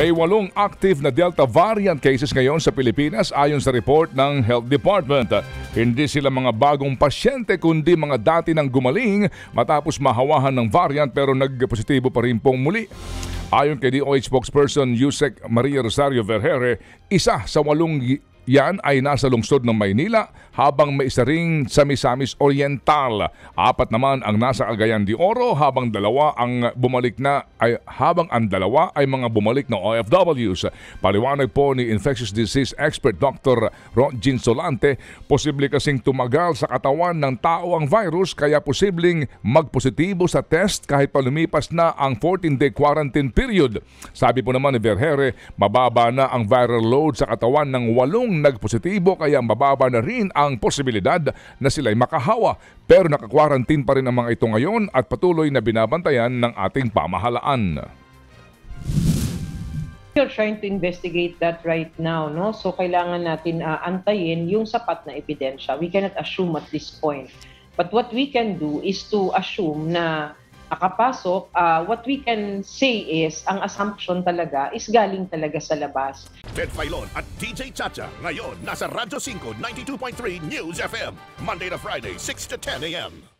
May 8 active na Delta variant cases ngayon sa Pilipinas ayon sa report ng Health Department. Hindi sila mga bagong pasyente kundi mga dati nang gumaling matapos mahawahan ng variant pero nagpositibo pa rin pong muli. Ayon kay DOH spokesperson Yusek Maria Rosario Vergere, isa sa 8 yan ay nasa lungsod ng Maynila habang may isa ring sa Misamis Oriental. 4 naman ang nasa Cagayan de Oro habang ang 2 ay mga bumalik na OFWs. Paliwanag po ni infectious disease expert Dr. Ronjin Solante, posible kasing tumagal sa katawan ng tao ang virus kaya posibleng magpositibo sa test kahit pa lumipas na ang 14-day quarantine period. Sabi po naman ni Vergere, mababa na ang viral load sa katawan ng 8 nagpositibo kaya mababa na rin ang posibilidad na sila'y makahawa. Pero naka-quarantine pa rin ang mga ito ngayon at patuloy na binabantayan ng ating pamahalaan. We're trying to investigate that right now, no? So kailangan natin antayin yung sapat na ebidensya. We cannot assume at this point. But what we can do is to assume na nakapasok, what we can say is, ang assumption talaga is galing talaga sa labas. Ted Filon at DJ Chacha, ngayon nasa Radyo 5, 92.3 News FM, Monday to Friday, 6 to 10 a.m.